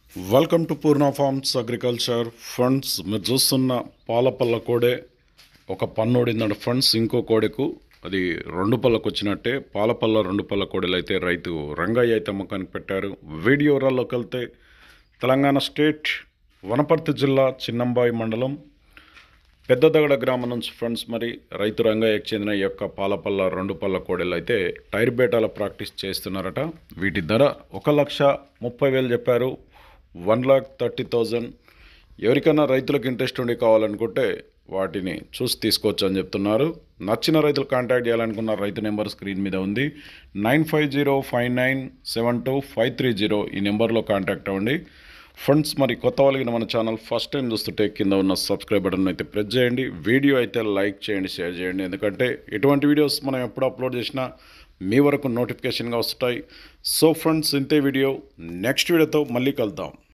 Welcome to Purna farms agriculture friends. మీరు చూస్తున్న పాలపల్ల కోడే ఒక పన్నోడిందంట ఫ్రెండ్స్. ఇంకో కోడెకు అది రెండు పళ్ళకు వచ్చినట్టే. పాలపల్ల రెండు పళ్ళ కోడెలు అయితే రైతు రంగయ్య అయితే అమ్మకానికి పెట్టారు. వీడియో వివరాల్లోకి వెళ్తే తెలంగాణ స్టేట్ వనపర్తి జిల్లా చిన్నంబాయి మండలం పెద్దదగడ గ్రామం నుంచి ఫ్రెండ్స్. మరి రైతు రంగయ్యకు చెందిన ఈ యొక్క పాలపల్ల రెండు పళ్ళ కోడెలు అయితే టైర్ బేటాల ప్రాక్టీస్ చేస్తున్నారట. వీటి ధర 1,30,000 చెప్పారు. 1,30,000. ఎవరికైనా రైతులకు ఇంట్రెస్ట్ ఉండి కావాలనుకుంటే వాటిని చూసి తీసుకోవచ్చు అని చెప్తున్నారు. నచ్చిన రైతులు కాంటాక్ట్ చేయాలనుకున్న రైతు నెంబర్ స్క్రీన్ మీద ఉంది. 9505972530 ఈ నెంబర్లో కాంటాక్ట్ అవ్వండి ఫ్రెండ్స్. మరి కొత్త వాళ్ళకి మన ఛానల్ ఫస్ట్ టైం చూస్తుంటే కింద ఉన్న సబ్స్క్రైబ్ బటన్ అయితే ప్రెస్ చేయండి. వీడియో అయితే లైక్ చేయండి, షేర్ చేయండి. ఎందుకంటే ఎటువంటి వీడియోస్ మనం ఎప్పుడు అప్లోడ్ చేసినా మీ వరకు నోటిఫికేషన్గా వస్తాయి. సో ఫ్రెండ్స్, ఇంతే వీడియో. నెక్స్ట్ వీడియోతో మళ్ళీ కలుద్దాం.